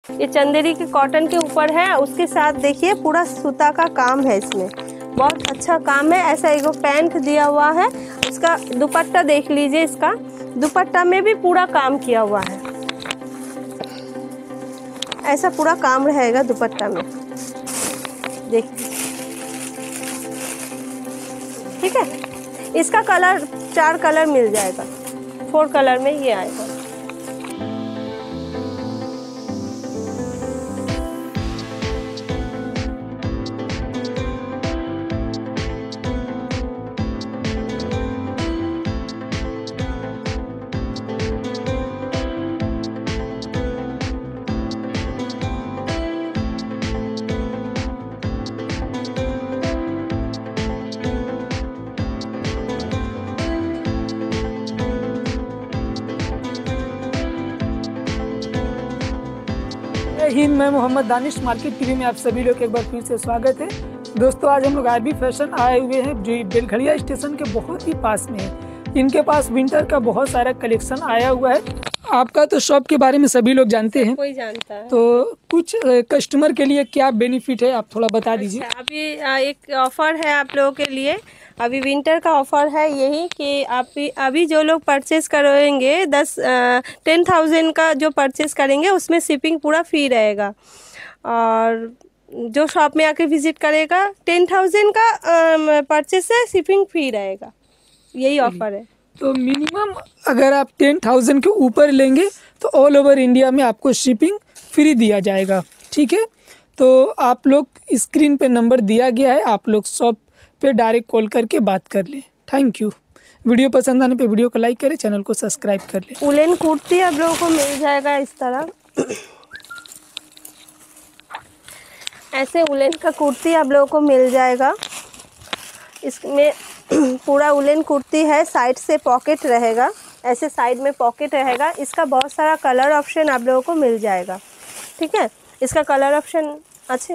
ये चंदेरी के कॉटन के ऊपर है, उसके साथ देखिए पूरा सूता का काम है, इसमें बहुत अच्छा काम है। ऐसा एक पैंट दिया हुआ है, इसका दुपट्टा देख लीजिए, इसका दुपट्टा में भी पूरा काम किया हुआ है, ऐसा पूरा काम रहेगा दुपट्टा में, देखिए ठीक है। इसका कलर 4 कलर मिल जाएगा, 4 कलर में ये आएगा। हिंद, मैं मोहम्मद दानिश। मार्केट टीवी में आप सभी लोग एक बार फिर से स्वागत है। दोस्तों, आज हम लोग आरबी फैशन आए हुए हैं जो बेलखड़िया स्टेशन के बहुत ही पास में है। इनके पास विंटर का बहुत सारा कलेक्शन आया हुआ है। आपका तो शॉप के बारे में सभी लोग जानते हैं, कोई जानता है, तो कुछ कस्टमर के लिए क्या बेनिफिट है आप थोड़ा बता दीजिए। अच्छा, अभी एक ऑफर है आप लोगों के लिए, अभी विंटर का ऑफर है यही कि आप अभी जो लोग परचेस करेंगे 10,000 का जो परचेस करेंगे उसमें शिपिंग पूरा फ्री रहेगा, और जो शॉप में आके विजिट करेगा 10,000 का परचेस से शिपिंग फ्री रहेगा, यही ऑफर है। तो मिनिमम अगर आप 10,000 के ऊपर लेंगे तो ऑल ओवर इंडिया में आपको शिपिंग फ्री दिया जाएगा, ठीक है। तो आप लोग स्क्रीन पे नंबर दिया गया है, आप लोग शॉप पे डायरेक्ट कॉल करके बात कर लें। Thank you. वीडियो पसंद आने पे वीडियो को लाइक करें, चैनल को सब्सक्राइब कर लें। उलेन कुर्ती आप लोगों को मिल जाएगा इस तरह, ऐसे उलेन का कुर्ती आप लोगों को मिल जाएगा। इसमें पूरा उलेन कुर्ती है, साइड से पॉकेट रहेगा, ऐसे साइड में पॉकेट रहेगा। इसका बहुत सारा कलर ऑप्शन आप लोगों को मिल जाएगा, ठीक है। इसका कलर ऑप्शन अच्छे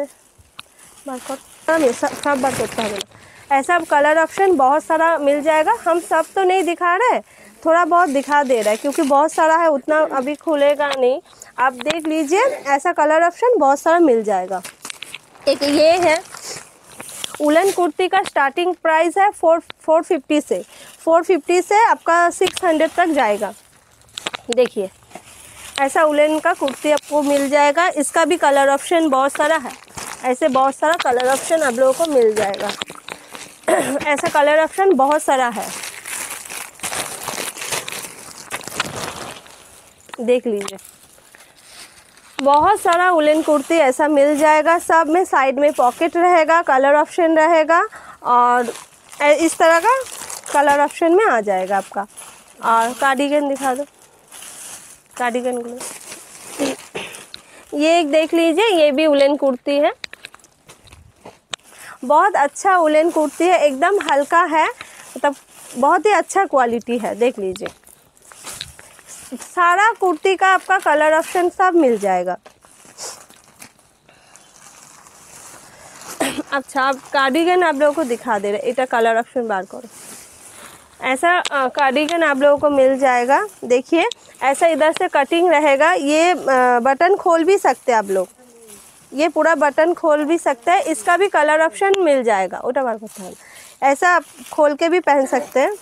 सब बात होता है, ऐसा कलर ऑप्शन बहुत सारा मिल जाएगा। हम सब तो नहीं दिखा रहे, थोड़ा बहुत दिखा दे रहा है क्योंकि बहुत सारा है, उतना अभी खुलेगा नहीं। आप देख लीजिए, ऐसा कलर ऑप्शन बहुत सारा मिल जाएगा। एक ये है उलन कुर्ती का स्टार्टिंग प्राइस है 450 से आपका 600 तक जाएगा। देखिए, ऐसा उलन का कुर्ती आपको मिल जाएगा। इसका भी कलर ऑप्शन बहुत सारा है, ऐसे बहुत सारा कलर ऑप्शन आप लोगों को मिल जाएगा। ऐसा कलर ऑप्शन बहुत सारा है, देख लीजिए, बहुत सारा उलन कुर्ती ऐसा मिल जाएगा। सब में साइड में पॉकेट रहेगा, कलर ऑप्शन रहेगा, और इस तरह का कलर ऑप्शन में आ जाएगा आपका। और कार्डिगन दिखा दो, कार्डिगन को ये एक देख लीजिए, ये भी उलन कुर्ती है, बहुत अच्छा उलन कुर्ती है, एकदम हल्का है, मतलब बहुत ही अच्छा क्वालिटी है। देख लीजिए, सारा कुर्ती का आपका कलर ऑप्शन सब मिल जाएगा। अच्छा, अब कार्डिगन आप लोगों को दिखा दे रहे, इटा कलर ऑप्शन बार करो। ऐसा कार्डिगन आप लोगों को मिल जाएगा। देखिए, ऐसा इधर से कटिंग रहेगा, ये बटन खोल भी सकते हैं आप लोग, ये पूरा बटन खोल भी सकते हैं। इसका भी कलर ऑप्शन मिल जाएगा, उटा बार करता है, ऐसा आप खोल के भी पहन सकते हैं।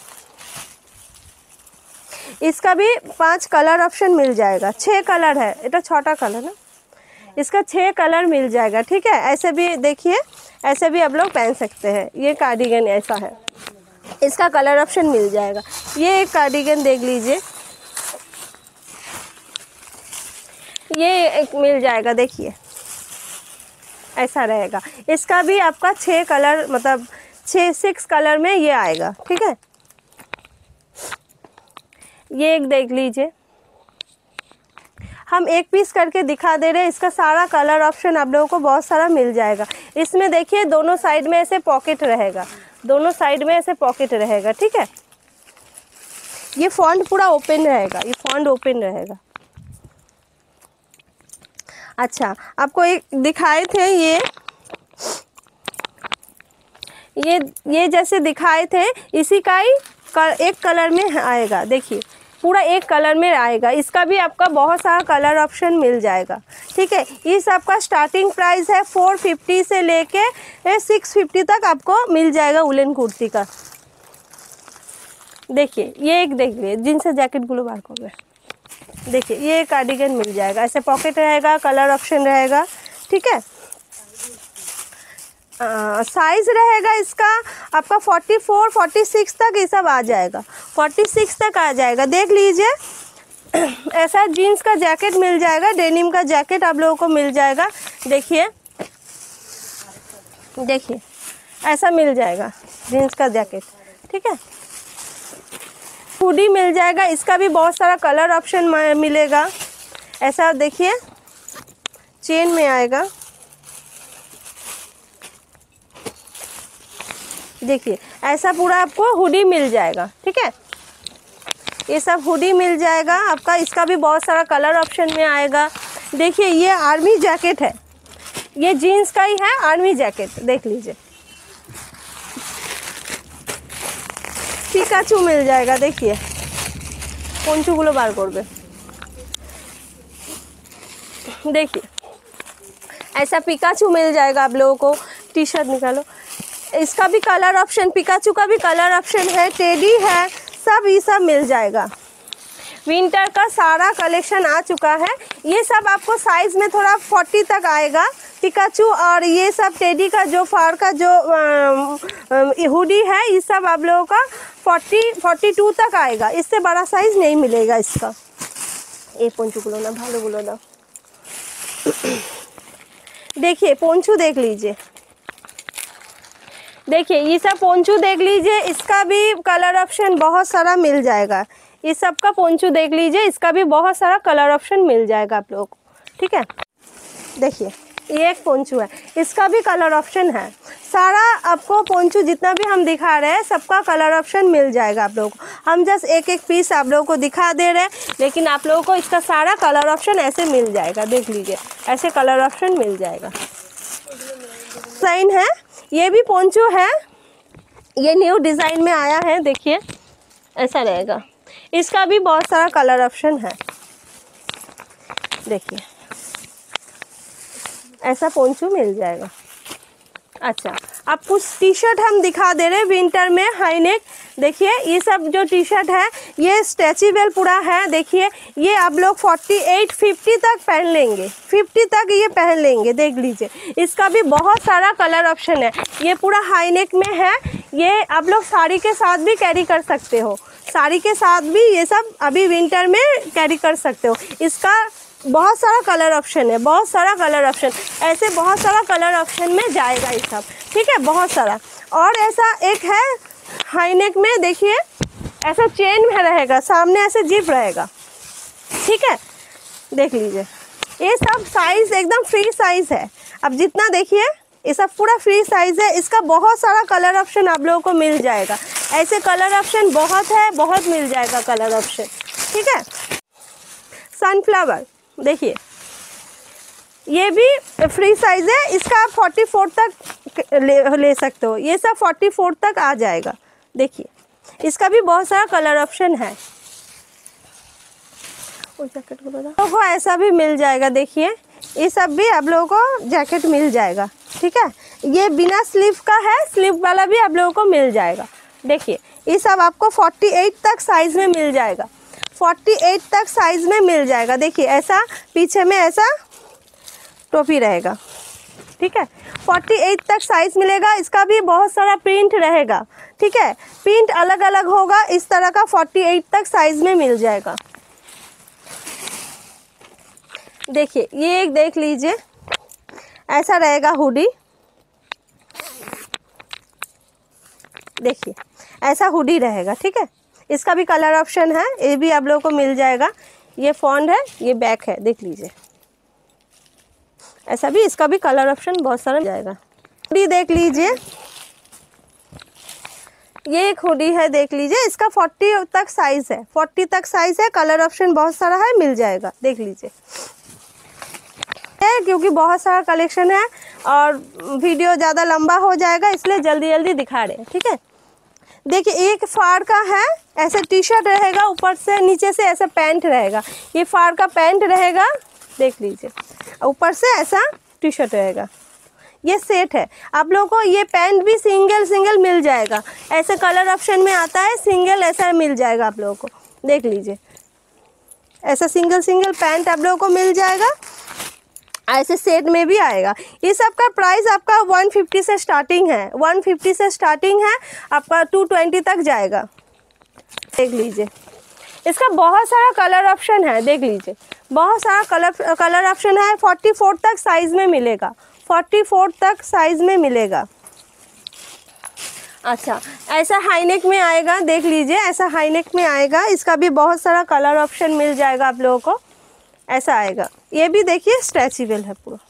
इसका भी 5 कलर ऑप्शन मिल जाएगा, 6 कलर है, इतना छोटा कलर ना, इसका 6 कलर मिल जाएगा, ठीक है। ऐसे भी देखिए, ऐसे भी आप लोग पहन सकते हैं। ये कार्डिगन ऐसा है, इसका कलर ऑप्शन मिल जाएगा। ये एक कार्डिगन देख लीजिए, ये एक मिल जाएगा, देखिए ऐसा रहेगा। इसका भी आपका 6 कलर, मतलब 6 कलर में ये आएगा, ठीक है। ये एक देख लीजिए, हम एक पीस करके दिखा दे रहे हैं। इसका सारा कलर ऑप्शन आप लोगों को बहुत सारा मिल जाएगा। इसमें देखिए, दोनों साइड में ऐसे पॉकेट रहेगा, दोनों साइड में ऐसे पॉकेट रहेगा, ठीक है। ये फॉन्ट पूरा ओपन रहेगा, ये फॉन्ट ओपन रहेगा। अच्छा, आपको एक दिखाए थे, ये जैसे दिखाए थे, इसी का ही एक कलर में आएगा। देखिए, पूरा एक कलर में आएगा। इसका भी आपका बहुत सारा कलर ऑप्शन मिल जाएगा, ठीक है। इस आपका स्टार्टिंग प्राइस है 450 से लेके 650 तक आपको मिल जाएगा वुलन कुर्ती का। देखिए ये एक देख लीजिए जींस जैकेट ब्लू बार को है, देखिए ये कार्डिगन मिल जाएगा, ऐसे पॉकेट रहेगा, कलर ऑप्शन रहेगा, ठीक है। साइज रहेगा इसका आपका 44 46 तक ये सब आ जाएगा, 46 तक आ जाएगा। देख लीजिए ऐसा जीन्स का जैकेट मिल जाएगा, डेनिम का जैकेट आप लोगों को मिल जाएगा। देखिए देखिए ऐसा मिल जाएगा जीन्स का जैकेट, ठीक है। हुडी मिल जाएगा, इसका भी बहुत सारा कलर ऑप्शन मिलेगा। ऐसा देखिए चेन में आएगा, देखिए ऐसा पूरा आपको हुडी मिल जाएगा, ठीक है। ये सब हुडी मिल जाएगा आपका, इसका भी बहुत सारा कलर ऑप्शन में आएगा। देखिए ये आर्मी जैकेट है, ये जीन्स का ही है आर्मी जैकेट, देख लीजिए। पिकाचू मिल जाएगा, देखिए पंचुगुलो बार करबे, देखिए ऐसा पिकाचू मिल जाएगा आप लोगों को। टी शर्ट निकालो, इसका भी कलर ऑप्शन, पिकाचू का भी कलर ऑप्शन है, टेडी है, सब ये सब मिल जाएगा। विंटर का सारा कलेक्शन आ चुका है। ये सब आपको साइज में थोड़ा 40 तक आएगा पिकाचू, और ये सब टेडी का जो फार का जो हुडी है ये सब आप लोगों का 42 तक आएगा, इससे बड़ा साइज नहीं मिलेगा इसका। ये पोंचू ना भालो गुलो ना, देखिए पोंचू देख लीजिए, देखिए ये सब पोंचू देख लीजिए, इसका भी कलर ऑप्शन बहुत सारा मिल जाएगा। ये सब का पोंचू देख लीजिए, इसका भी बहुत सारा कलर ऑप्शन मिल जाएगा आप लोगों को, ठीक है। देखिए ये एक पोंचू है, इसका भी कलर ऑप्शन है। सारा आपको पोंचू जितना भी हम दिखा रहे हैं सबका कलर ऑप्शन मिल जाएगा आप लोगों को। हम जस्ट एक एक पीस आप लोगों को दिखा दे रहे हैं, लेकिन आप लोगों को इसका सारा कलर ऑप्शन ऐसे मिल जाएगा। देख लीजिए ऐसे कलर ऑप्शन मिल जाएगा। डिज़ाइन है, ये भी पोंचू है, ये न्यू डिज़ाइन में आया है, देखिए ऐसा रहेगा। इसका भी बहुत सारा कलर ऑप्शन है, देखिए ऐसा पोंचू मिल जाएगा। अच्छा अब कुछ टी शर्ट हम दिखा दे रहे हैं विंटर में हाई नेक। देखिए ये सब जो टी शर्ट है ये स्ट्रेचेबल पूरा है, देखिए ये आप लोग 48 50 तक पहन लेंगे, 50 तक ये पहन लेंगे। देख लीजिए इसका भी बहुत सारा कलर ऑप्शन है, ये पूरा हाई नेक में है, ये आप लोग साड़ी के साथ भी कैरी कर सकते हो, साड़ी के साथ भी ये सब अभी विंटर में कैरी कर सकते हो। इसका बहुत सारा कलर ऑप्शन है, बहुत सारा कलर ऑप्शन, ऐसे बहुत सारा कलर ऑप्शन में जाएगा ये सब, ठीक है, बहुत सारा। और ऐसा एक है हाई नेक में, देखिए ऐसा चेन में रहेगा, सामने ऐसे जिप रहेगा, ठीक है। देख लीजिए ये सब साइज एकदम फ्री साइज है, अब जितना देखिए ये सब पूरा फ्री साइज है। इसका बहुत सारा कलर ऑप्शन आप लोगों को मिल जाएगा, ऐसे कलर ऑप्शन बहुत है, बहुत मिल जाएगा कलर ऑप्शन, ठीक है। सनफ्लावर देखिए ये भी फ्री साइज है, इसका आप 44 तक ले सकते हो, ये सब 44 तक आ जाएगा। देखिए इसका भी बहुत सारा कलर ऑप्शन है। जैकेट को ऐसा भी मिल जाएगा, देखिए ये सब भी आप लोगों को जैकेट मिल जाएगा, ठीक है। ये बिना स्लीव का है, स्लीव वाला भी आप लोगों को मिल जाएगा। देखिए ये सब आपको 48 तक साइज में मिल जाएगा, 48 तक साइज में मिल जाएगा। देखिए ऐसा पीछे में ऐसा टोपी रहेगा, ठीक है, 48 तक साइज मिलेगा। इसका भी बहुत सारा प्रिंट रहेगा, ठीक है, प्रिंट अलग अलग होगा, इस तरह का 48 तक साइज में मिल जाएगा। देखिए ये एक देख लीजिए, ऐसा रहेगा हुडी, देखिए ऐसा हुडी रहेगा, ठीक है। इसका भी कलर ऑप्शन है, ये भी आप लोगों को मिल जाएगा। ये फ्रंट है, ये बैक है, देख लीजिए ऐसा भी, इसका भी कलर ऑप्शन बहुत सारा जाएगा। हुडी देख लीजिए, ये एक हुडी है, देख लीजिए इसका 40 तक साइज है, 40 तक साइज है, कलर ऑप्शन बहुत सारा है, मिल जाएगा। देख लीजिए क्योंकि बहुत सारा कलेक्शन है और वीडियो ज़्यादा लंबा हो जाएगा, इसलिए जल्दी जल्दी दिखा रहे हैं, ठीक है। देखिए एक फाड़ का है, ऐसे टी शर्ट रहेगा, ऊपर से नीचे से ऐसा पैंट रहेगा, ये फार का पैंट रहेगा, देख लीजिए, ऊपर से ऐसा टी शर्ट रहेगा। ये सेट है। आप लोगों को ये पैंट भी सिंगल सिंगल मिल जाएगा, ऐसे कलर ऑप्शन में आता है, सिंगल ऐसा मिल जाएगा आप लोगों को, देख लीजिए, ऐसा सिंगल सिंगल पैंट आप लोगों को मिल जाएगा, ऐसे सेट में भी आएगा। ये सब का प्राइस आपका 150 से स्टार्टिंग है, 150 से स्टार्टिंग है, आपका 220 तक जाएगा, देख लीजिए। इसका बहुत सारा कलर ऑप्शन है, देख लीजिए, बहुत सारा कलर ऑप्शन है। 44 तक साइज में मिलेगा, 44 तक साइज में मिलेगा। अच्छा, ऐसा हाईनेक में आएगा, देख लीजिए, ऐसा हाईनेक में आएगा, इसका भी बहुत सारा कलर ऑप्शन मिल जाएगा आप लोगों को, ऐसा आएगा। ये भी देखिए स्ट्रेचेबल है पूरा,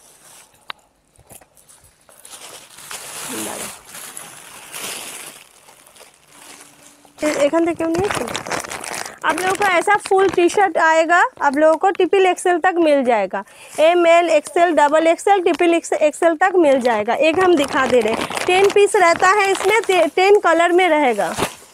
एखन तक क्यों नहीं है। आप लोगों को ऐसा फुल टी शर्ट आएगा, आप लोगों को ट्रिपल एक्सेल तक मिल जाएगा, ML XL double XL triple XL तक मिल जाएगा। एक हम दिखा दे रहे, 10 पीस रहता है इसमें, 10 कलर में रहेगा,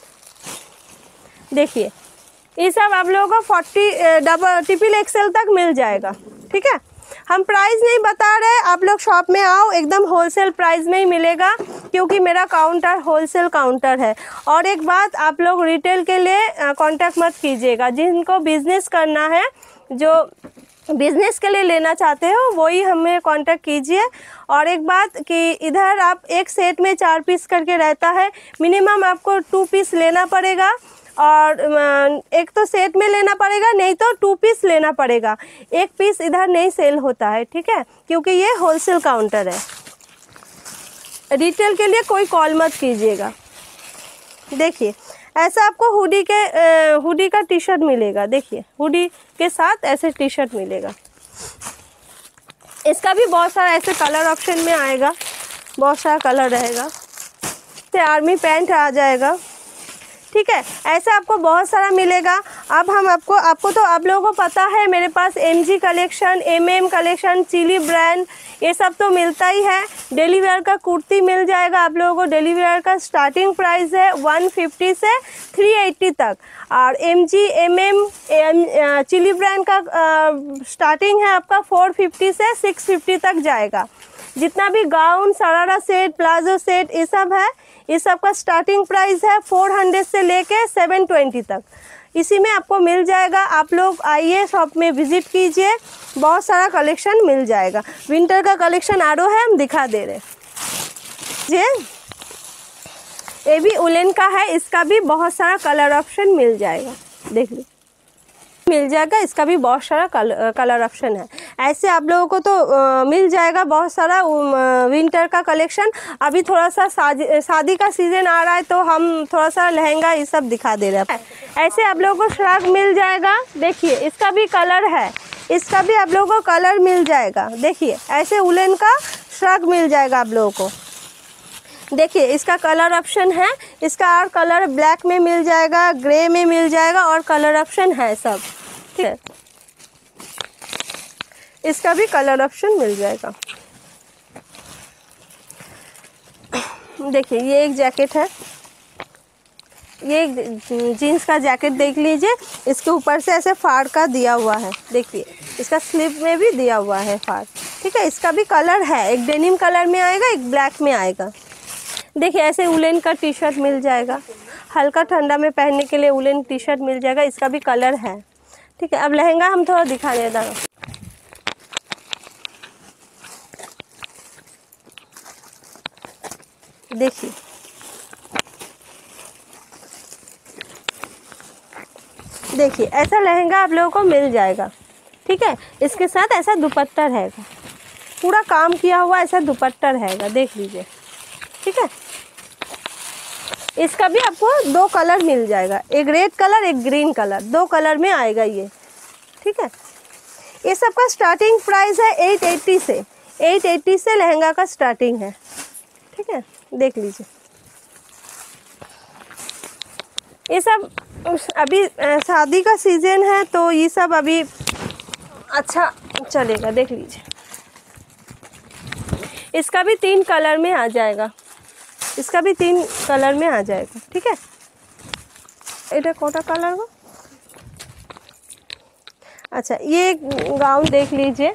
देखिए। ये सब आप लोगों को 40 ट्रिपल XL तक मिल जाएगा, ठीक है। हम प्राइस नहीं बता रहे, आप लोग शॉप में आओ, एकदम होलसेल प्राइस में ही मिलेगा, क्योंकि मेरा काउंटर होलसेल काउंटर है। और एक बात, आप लोग रिटेल के लिए कांटेक्ट मत कीजिएगा, जिनको बिजनेस करना है, जो बिजनेस के लिए लेना चाहते हो वही हमें कांटेक्ट कीजिए। और एक बात कि इधर आप एक सेट में 4 पीस करके रहता है, मिनिमम आपको 2 पीस लेना पड़ेगा, और एक तो सेट में लेना पड़ेगा, नहीं तो 2 पीस लेना पड़ेगा, 1 पीस इधर नहीं सेल होता है, ठीक है, क्योंकि ये होलसेल काउंटर है। रिटेल के लिए कोई कॉल मत कीजिएगा। देखिए, ऐसा आपको हुडी का टी शर्ट मिलेगा, देखिए, हुडी के साथ ऐसे टी शर्ट मिलेगा। इसका भी बहुत सारा ऐसे कलर ऑप्शन में आएगा, बहुत सारा कलर रहेगा, तो आर्मी पैंट आ जाएगा, ठीक है। ऐसे आपको बहुत सारा मिलेगा। अब हम आपको तो आप लोगों को पता है, मेरे पास MG collection, MM collection, Chilli brand, ये सब तो मिलता ही है। डेली वेयर का कुर्ती मिल जाएगा आप लोगों को, डेली वेयर का स्टार्टिंग प्राइस है 150 से 380 तक, और MG MM चिली ब्रांड का स्टार्टिंग है आपका 450 से 650 तक जाएगा। जितना भी gown, sharara set, palazzo set, ये सब है, ये सब का स्टार्टिंग प्राइस है 400 से लेके 720 तक, इसी में आपको मिल जाएगा। आप लोग आइए, शॉप में विजिट कीजिए, बहुत सारा कलेक्शन मिल जाएगा। विंटर का कलेक्शन आरो है, हम दिखा दे रहे ये भी उलेन का है, इसका भी बहुत सारा कलर ऑप्शन मिल जाएगा, देख लीजिए, मिल जाएगा, इसका भी बहुत सारा कलर ऑप्शन है। ऐसे आप लोगों को तो मिल जाएगा बहुत सारा विंटर का कलेक्शन। अभी थोड़ा सा शादी का सीजन आ रहा है, तो हम थोड़ा सा लहंगा ये सब दिखा दे रहे हैं। ऐसे आप लोगों को श्रग मिल जाएगा, देखिए, इसका भी कलर है, इसका भी आप लोगों को कलर मिल जाएगा, देखिए, ऐसे उलेन का श्रग मिल जाएगा आप लोगों को। देखिए, इसका कलर ऑप्शन है, इसका और कलर ब्लैक में मिल जाएगा, ग्रे में मिल जाएगा, और कलर ऑप्शन है सब, ठीक है। इसका भी कलर ऑप्शन मिल जाएगा। देखिए, ये एक जैकेट है, ये एक जीन्स का जैकेट देख लीजिए, इसके ऊपर से ऐसे फाड़ का दिया हुआ है, देखिए, इसका स्लीव में भी दिया हुआ है फाड़, ठीक है। इसका भी कलर है, एक डेनिम कलर में आएगा, एक ब्लैक में आएगा। देखिए, ऐसे उलेन का टी शर्ट मिल जाएगा, हल्का ठंडा में पहनने के लिए उलेन टी शर्ट मिल जाएगा, इसका भी कलर है, ठीक है। अब लहंगा हम थोड़ा दिखा देता हूँ। देखिए, देखिए, ऐसा लहंगा आप लोगों को मिल जाएगा, ठीक है। इसके साथ ऐसा दुपट्टा रहेगा, पूरा काम किया हुआ ऐसा दुपट्टा रहेगा, देख लीजिए, ठीक है। इसका भी आपको 2 कलर मिल जाएगा, एक रेड कलर, एक ग्रीन कलर, 2 कलर में आएगा ये, ठीक है। ये सब का स्टार्टिंग प्राइस है 880 से लहंगा का स्टार्टिंग है, ठीक है, देख लीजिए। ये सब अभी शादी का सीजन है, तो ये सब अभी अच्छा चलेगा, देख लीजिए। इसका भी 3 कलर में आ जाएगा, इसका भी 3 कलर में आ जाएगा, ठीक है। এটা কোটা কালার গো। अच्छा ये गाउन देख लीजिए,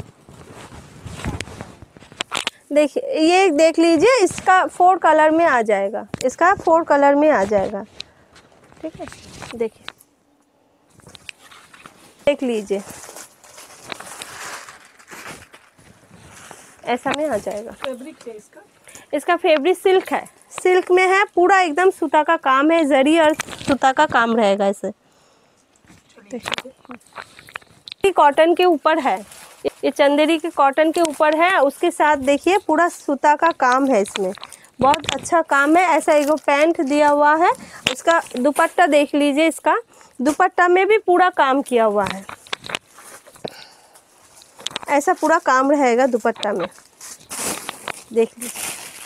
देखिए ये देख लीजिए, इसका 4 कलर में आ जाएगा, इसका 4 कलर में आ जाएगा। ठीक है, देखिए देख लीजिए, ऐसा में आ जाएगा। फैब्रिक है इसका, इसका फैब्रिक सिल्क है, सिल्क में है, पूरा एकदम सूता का काम है, जरी और सूता का काम रहेगा इसे। कॉटन के ऊपर है, ये चंदेरी के कॉटन के ऊपर है, उसके साथ देखिए पूरा सूता का काम है, इसमें बहुत अच्छा काम है। ऐसा एक पैंट दिया हुआ है, उसका दुपट्टा देख लीजिए, इसका दुपट्टा में भी पूरा काम किया हुआ है, ऐसा पूरा काम रहेगा दुपट्टा में, देख लीजिए।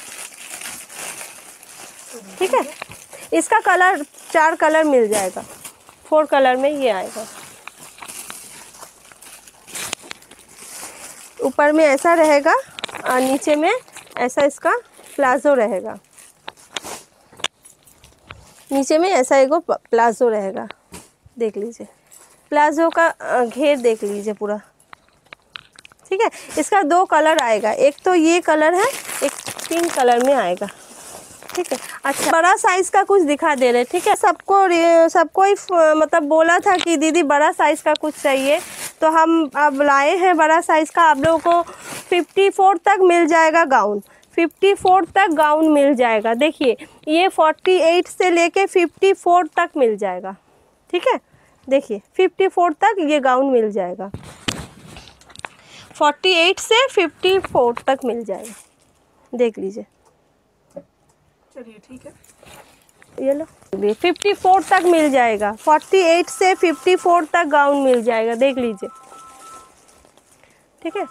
ठीक है, इसका कलर 4 कलर मिल जाएगा, 4 कलर में ये आएगा। ऊपर में ऐसा रहेगा और नीचे में ऐसा इसका प्लाजो रहेगा, नीचे में ऐसा एक प्लाजो रहेगा, देख लीजिए, प्लाजो का घेर देख लीजिए पूरा। ठीक है, इसका 2 कलर आएगा, एक तो ये कलर है, एक पिंक कलर में आएगा। ठीक है, अच्छा बड़ा साइज का कुछ दिखा दे रहे। ठीक है, सबको ही मतलब बोला था कि दीदी बड़ा साइज का कुछ चाहिए, तो हम अब लाए हैं बड़ा साइज का। आप लोगों को 54 तक मिल जाएगा गाउन, 54 तक गाउन मिल जाएगा। देखिए ये 48 से लेके 54 तक मिल जाएगा। ठीक है, देखिए 54 तक ये गाउन मिल जाएगा, 48 से 54 तक मिल जाएगा, देख लीजिए। चलिए ठीक है, ये लो 54 तक मिल जाएगा, 48 से 54 तक गाउन मिल जाएगा, देख लीजिए। ठीक है,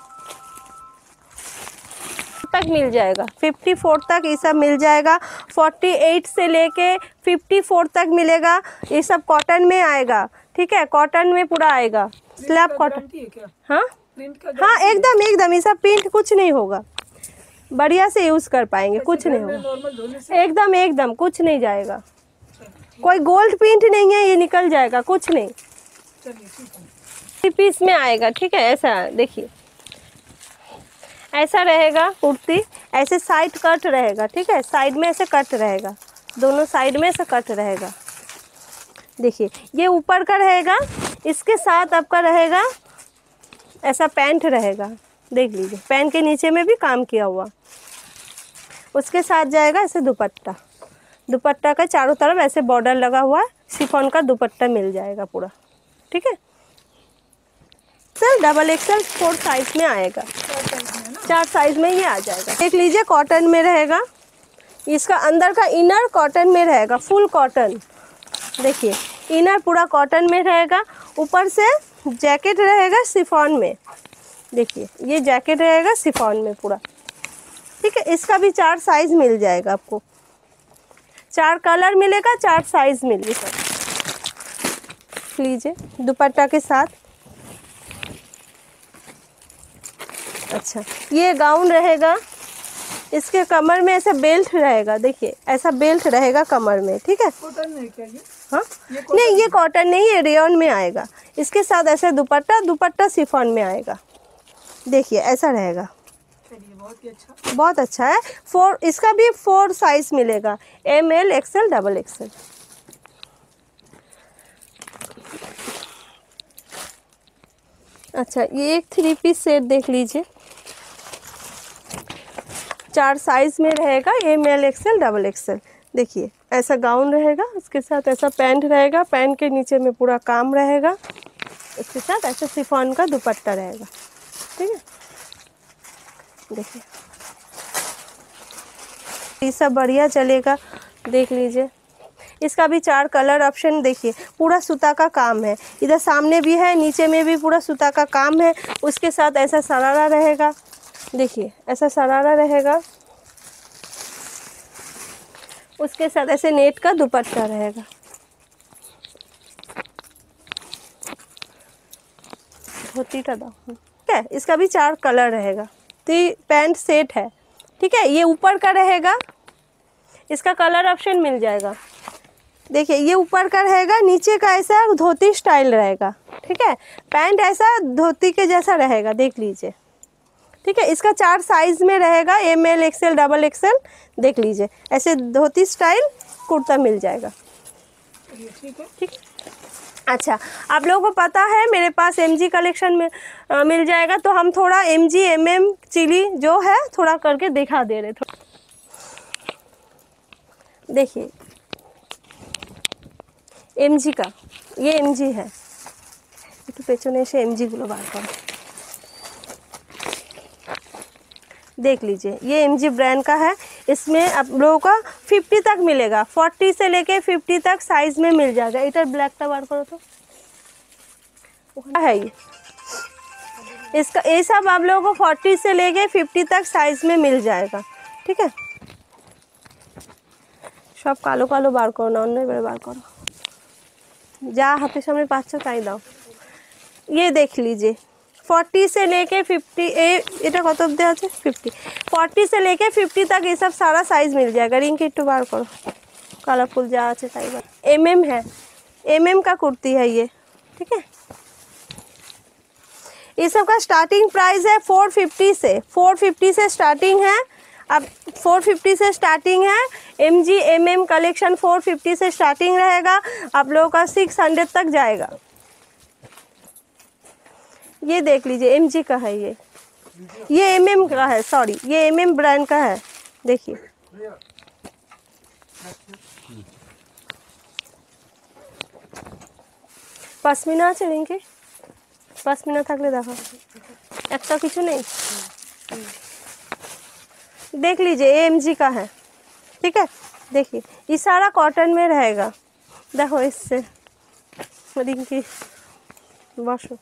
तक मिल जाएगा, 54 तक ये सब मिल जाएगा, 48 से लेके 54 तक मिलेगा। ये सब कॉटन में आएगा। ठीक है, कॉटन में पूरा आएगा, स्लैब कॉटन। हाँ हाँ, एकदम ये सब प्रिंट कुछ नहीं होगा, बढ़िया से यूज कर पाएंगे, कुछ नहीं होगा, एकदम कुछ नहीं जाएगा, कोई गोल्ड प्रिंट नहीं है, ये निकल जाएगा, कुछ नहीं। 3 पीस में आएगा। ठीक है, ऐसा देखिए, ऐसा रहेगा कुर्ती, ऐसे साइड कट रहेगा। ठीक है, साइड में ऐसे कट रहेगा, दोनों साइड में ऐसे कट रहेगा। देखिए ये ऊपर का रहेगा, इसके साथ आपका रहेगा ऐसा पैंट रहेगा, देख लीजिए, पैंट के नीचे में भी काम किया हुआ, उसके साथ जाएगा ऐसे दुपट्टा, दुपट्टा का चारों तरफ ऐसे बॉर्डर लगा हुआ है, शिफॉन का दुपट्टा मिल जाएगा पूरा। ठीक है, सर डबल एक्सल 4 साइज में आएगा, 4 साइज में ये आ जाएगा। देख लीजिए, कॉटन में रहेगा, इसका अंदर का इनर कॉटन में रहेगा, फुल कॉटन। देखिए इनर पूरा कॉटन में रहेगा, ऊपर से जैकेट रहेगा शिफॉन में, देखिए ये जैकेट रहेगा शिफॉन में पूरा। ठीक है, इसका भी 4 साइज मिल जाएगा आपको, 4 कलर मिलेगा, 4 साइज मिलेगा। लीजिए दुपट्टा के साथ। अच्छा ये गाउन रहेगा, इसके कमर में ऐसा बेल्ट रहेगा, देखिए ऐसा बेल्ट रहेगा कमर में। ठीक है, कॉटन नहीं क्या ये? हाँ नहीं, ये कॉटन नहीं है, रेयन में आएगा। इसके साथ ऐसे दुपट्टा शिफॉन में आएगा, देखिए ऐसा रहेगा। बहुत अच्छा है। इसका भी 4 साइज मिलेगा, ML XL XXL। अच्छा ये एक 3 पीस सेट देख लीजिए, 4 साइज में रहेगा, ML XL XXL। देखिए ऐसा गाउन रहेगा, उसके साथ ऐसा पैंट रहेगा, पैंट के नीचे में पूरा काम रहेगा, इसके साथ ऐसा शिफॉन का दुपट्टा रहेगा। ठीक है, देखिए ये सब बढ़िया चलेगा, देख लीजिए। इसका भी 4 कलर ऑप्शन, देखिए पूरा सूता का काम है, इधर सामने भी है, नीचे में भी पूरा सूता का काम है। उसके साथ ऐसा शरारा रहेगा, देखिए ऐसा शरारा रहेगा, उसके साथ ऐसे नेट का दुपट्टा रहेगा। धोती का दाम, ठीक है, इसका भी 4 कलर रहेगा। तो ये पैंट सेट है। ठीक है, ये ऊपर का रहेगा, इसका कलर ऑप्शन मिल जाएगा, देखिए ये ऊपर का रहेगा, नीचे का ऐसा धोती स्टाइल रहेगा, ठीक है। पैंट ऐसा धोती के जैसा रहेगा, देख लीजिए, ठीक है। इसका 4 साइज में रहेगा, ML XL XXL, देख लीजिए ऐसे धोती स्टाइल कुर्ता मिल जाएगा, ठीक। अच्छा, आप लोगों को पता है मेरे पास MG कलेक्शन में मिल जाएगा, तो हम थोड़ा MG MM चिली जो है थोड़ा करके दिखा दे रहे। देखिए MG का, ये MG है, तो पेचोने से MG गुलो बार करो, देख लीजिए ये MG ब्रांड का है। इसमें आप लोगों का 50 तक मिलेगा, 40 से लेके 50 तक साइज में मिल जाएगा। इधर ब्लैक का बार करो तो है ये, इसका ये सब आप लोगों को 40 से लेके 50 तक साइज में मिल जाएगा, ठीक है। सब कालो कालो बार करो ना, अन्य बड़े बार करो, जा हाथे सामने 500 ताई दाओ। ये देख लीजिए 40 से लेके 50, এটা কত অবধি আছে 50, 40 से लेके 50 तक ये सब सारा साइज मिल जाएगा। रिंग के टू बार करो, कलरफुल जा আছে তাই बार। MM है, MM का कुर्ती है ये, ठीक है। ये सब का स्टार्टिंग प्राइस है 450 से स्टार्टिंग है। अब 450 से स्टार्टिंग है, MG MM कलेक्शन 450 से स्टार्टिंग रहेगा, आप लोगों का 600 तक जाएगा। ये देख लीजिए MG का है, ये MM का है, सॉरी ये MM ब्रांड का है, देखिए पश्मीना আছে রিঙ্কি, पश्मीना থাকলে देखो, একটা কিছু नहीं, देख लीजिए ये MG का है, ठीक है। देखिए ये सारा कॉटन में रहेगा, देखो इससे रिंकी बसो,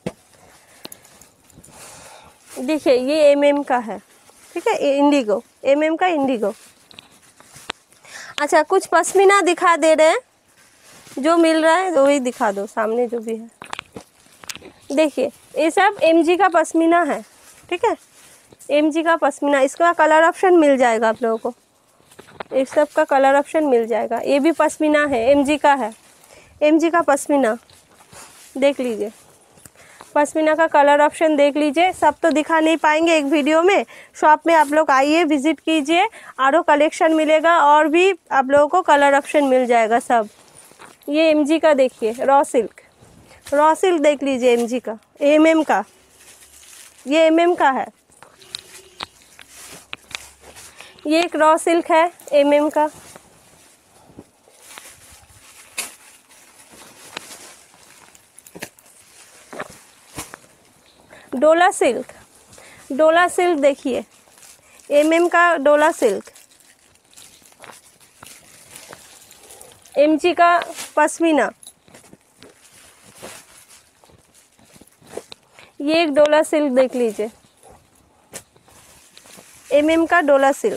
देखिए ये MM का है, ठीक है, इंडिगो, MM का इंडिगो। अच्छा कुछ पश्मीना दिखा दे रहे हैं, जो मिल रहा है तो वही दिखा दो, सामने जो भी है। देखिए ये सब MG का पश्मीना है, ठीक है, MG का पश्मीना। इसका कलर ऑप्शन मिल जाएगा आप लोगों को, इस सब का कलर ऑप्शन मिल जाएगा। ये भी पश्मीना है, MG का है, MG का पश्मीना, देख लीजिए पश्मीना का कलर ऑप्शन देख लीजिए। सब तो दिखा नहीं पाएंगे एक वीडियो में, शॉप में आप लोग आइए, विजिट कीजिए, आरो कलेक्शन मिलेगा और भी आप लोगों को कलर ऑप्शन मिल जाएगा सब। ये MG का देखिए रॉ सिल्क देख लीजिए, MG का, MM का, ये MM का है, ये एक रॉ सिल्क है MM का। डोला सिल्क देखिए, MM का डोला सिल्क, MG का पश्मीना, ये एक डोला सिल्क देख लीजिए, MM का डोला सिल्क।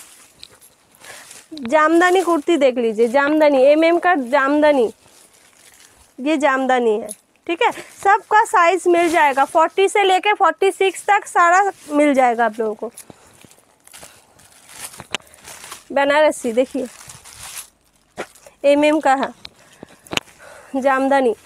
जामदानी कुर्ती देख लीजिए, जामदानी, MM का जामदानी, ये जामदानी है, ठीक है। सबका साइज मिल जाएगा, 40 से लेके 46 तक सारा मिल जाएगा आप लोगों को। बनारसी देखिए MM का है, जामदानी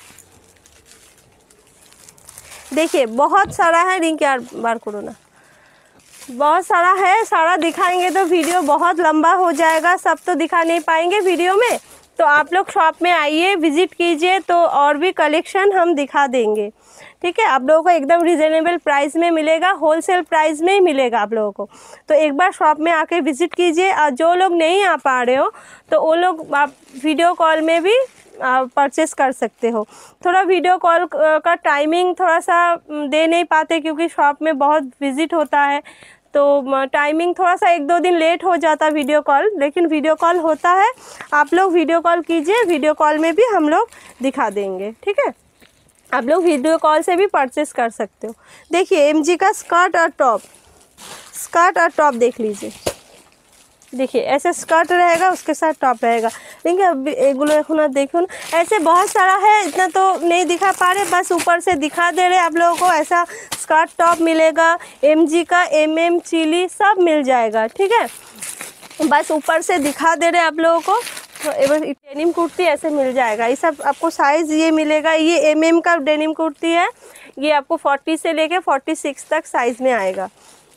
देखिए, बहुत सारा है, रिंग यार बार करो ना, बहुत सारा है, सारा दिखाएंगे तो वीडियो बहुत लंबा हो जाएगा, सब तो दिखा नहीं पाएंगे वीडियो में। तो आप लोग शॉप में आइए, विजिट कीजिए, तो और भी कलेक्शन हम दिखा देंगे, ठीक है। आप लोगों को एकदम रिजनेबल प्राइस में मिलेगा, होलसेल प्राइस में ही मिलेगा आप लोगों को। तो एक बार शॉप में आके विजिट कीजिए, और जो लोग नहीं आ पा रहे हो तो वो लोग आप वीडियो कॉल में भी परचेस कर सकते हो। थोड़ा वीडियो कॉल का टाइमिंग थोड़ा सा दे नहीं पाते, क्योंकि शॉप में बहुत विजिट होता है, तो टाइमिंग थोड़ा सा 1-2 दिन लेट हो जाता वीडियो कॉल, लेकिन वीडियो कॉल होता है। आप लोग वीडियो कॉल कीजिए, वीडियो कॉल में भी हम लोग दिखा देंगे, ठीक है। आप लोग वीडियो कॉल से भी परचेस कर सकते हो। देखिए MG का स्कर्ट और टॉप देख लीजिए, देखिए ऐसे स्कर्ट रहेगा, उसके साथ टॉप रहेगा। देखिए अब एगुलो এখন देखो ना, ऐसे बहुत सारा है, इतना तो नहीं दिखा पा रहे, बस ऊपर से दिखा दे रहे आप लोगों को। ऐसा स्कर्ट टॉप मिलेगा, MG का MM चिली सब मिल जाएगा, ठीक है। बस ऊपर से दिखा दे रहे आप लोगों को, डेनिम कुर्ती ऐसे मिल जाएगा। ये सब आपको साइज ये मिलेगा, ये MM का डेनिम कुर्ती है, ये आपको 40 से लेके 46 तक साइज में आएगा।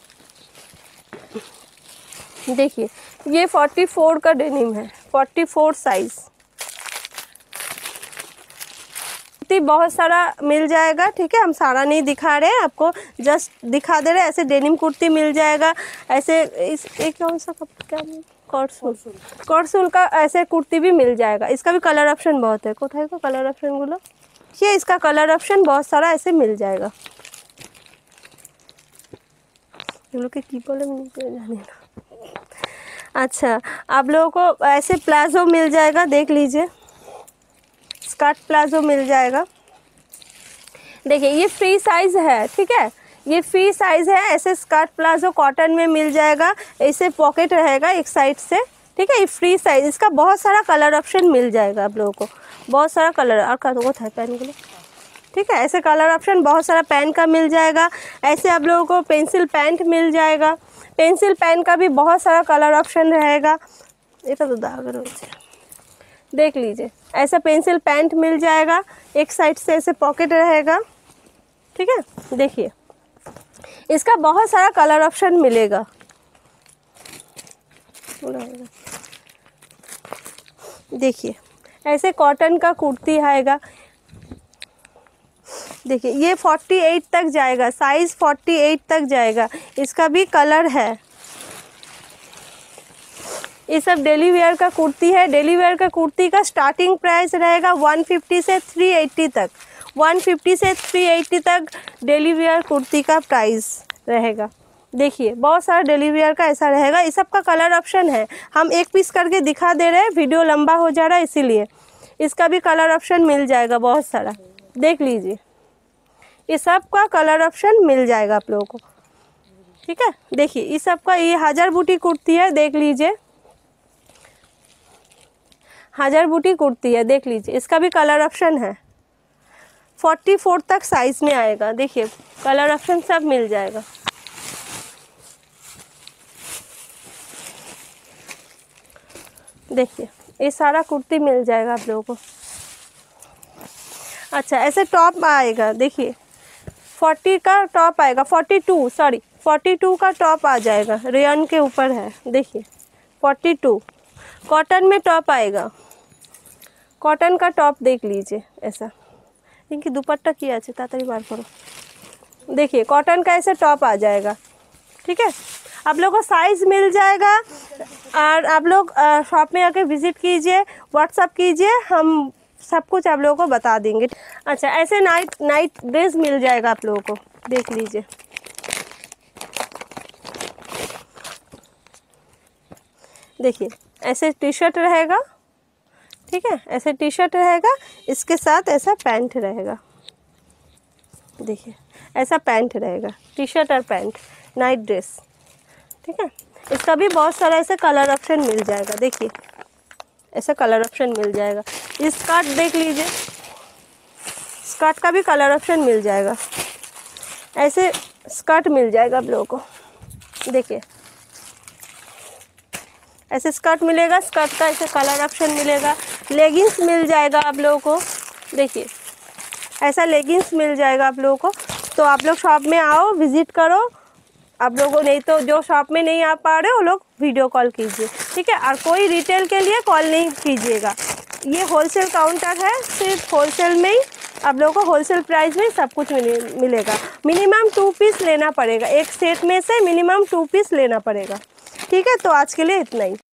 देखिए ये 44 का डेनिम है, 44 साइज। बहुत सारा मिल जाएगा, ठीक है, हम सारा नहीं दिखा रहे हैं, आपको जस्ट दिखा दे रहे हैं। ऐसे डेनिम कुर्ती मिल जाएगा, ऐसे इस एक कौन सा क्या कॉर्सूल का ऐसे कुर्ती भी मिल जाएगा। इसका भी कलर ऑप्शन बहुत है, कोথায় को कलर ऑप्शन बोलो, ये इसका कलर ऑप्शन बहुत सारा ऐसे मिल जाएगा। ये लोग की बोले मुझे जाने ना। अच्छा, आप लोगों को ऐसे प्लाजो मिल जाएगा, देख लीजिए, स्कर्ट प्लाजो मिल जाएगा। देखिए ये फ्री साइज है, ठीक है, ये फ्री साइज है। ऐसे स्कर्ट प्लाजो कॉटन में मिल जाएगा, ऐसे पॉकेट रहेगा एक साइड से, ठीक है, ये फ्री साइज। इसका बहुत सारा कलर ऑप्शन मिल जाएगा आप लोगों को, बहुत सारा कलर। और का तो था पैन के लिए, ठीक है, ऐसे कलर ऑप्शन बहुत सारा पैन का मिल जाएगा। ऐसे आप लोगों को पेंसिल पैंट मिल जाएगा, पेंसिल पैंट का भी बहुत सारा कलर ऑप्शन रहेगा। ये तो दाग देख लीजिए, ऐसा पेंसिल पैंट मिल जाएगा, एक साइड से ऐसे पॉकेट रहेगा, ठीक है। देखिए इसका बहुत सारा कलर ऑप्शन मिलेगा। देखिए ऐसे कॉटन का कुर्ती आएगा। देखिए ये 48 तक जाएगा, साइज 48 तक जाएगा। इसका भी कलर है। ये सब डेली वेयर का कुर्ती है। डेली वेयर का कुर्ती का स्टार्टिंग प्राइस रहेगा 150 से 380 तक, 150 से 380 तक डेली वेयर कुर्ती का प्राइस रहेगा। देखिए बहुत सारा डेली वेयर का ऐसा रहेगा। इस सब का कलर ऑप्शन है, हम एक पीस करके दिखा दे रहे हैं, वीडियो लंबा हो जा रहा है इसीलिए। इसका भी कलर ऑप्शन मिल जाएगा बहुत सारा, देख लीजिए, ये सब का कलर ऑप्शन मिल जाएगा आप लोगों को, ठीक है। देखिए इस सब का, ये हजार बूटी कुर्ती है, देख लीजिए, हजार बूटी कुर्ती है, देख लीजिए। इसका भी कलर ऑप्शन है, 44 तक साइज में आएगा। देखिए कलर ऑप्शन सब मिल जाएगा। देखिए ये सारा कुर्ती मिल जाएगा आप लोगों को। अच्छा ऐसे टॉप आएगा, देखिए 40 का टॉप आएगा, 42 का टॉप आ जाएगा, रेयन के ऊपर है। देखिए 42 कॉटन में टॉप आएगा, कॉटन का टॉप देख लीजिए ऐसा। इनकी दुपट्टा किया है, तातरी बार करो। देखिए कॉटन का ऐसे टॉप आ जाएगा, ठीक है। आप लोगों को साइज मिल जाएगा और आप लोग शॉप में आके विजिट कीजिए, व्हाट्सअप कीजिए, हम सब कुछ आप लोगों को बता देंगे। अच्छा ऐसे नाइट ड्रेस मिल जाएगा आप लोगों को, देख लीजिए। देखिए ऐसे टी शर्ट रहेगा, ठीक है, ऐसे टी शर्ट रहेगा, इसके साथ ऐसा पैंट रहेगा। देखिए ऐसा पैंट रहेगा, टी शर्ट और पैंट, नाइट ड्रेस, ठीक है। इसका भी बहुत सारा ऐसे कलर ऑप्शन मिल जाएगा। देखिए ऐसा कलर ऑप्शन मिल जाएगा। इस स्कर्ट देख लीजिए, स्कर्ट का भी कलर ऑप्शन मिल जाएगा, ऐसे स्कर्ट मिल जाएगा आप लोगों को। देखिए ऐसे स्कर्ट मिलेगा, स्कर्ट का ऐसे कलर ऑप्शन मिलेगा। लेगिंग्स मिल जाएगा आप लोगों को, देखिए ऐसा लेगिंग्स मिल जाएगा आप लोगों को। तो आप लोग शॉप में आओ, विजिट करो। आप लोगों नहीं तो जो शॉप में नहीं आ पा रहे वो लोग वीडियो कॉल कीजिए, ठीक है। और कोई रिटेल के लिए कॉल नहीं कीजिएगा, ये होलसेल काउंटर है, सिर्फ होलसेल में ही आप लोगों को होलसेल प्राइस में सब कुछ मिलेगा। मिनिमम 2 पीस लेना पड़ेगा, एक सेट में से मिनिमम 2 पीस लेना पड़ेगा, ठीक है। तो आज के लिए इतना ही।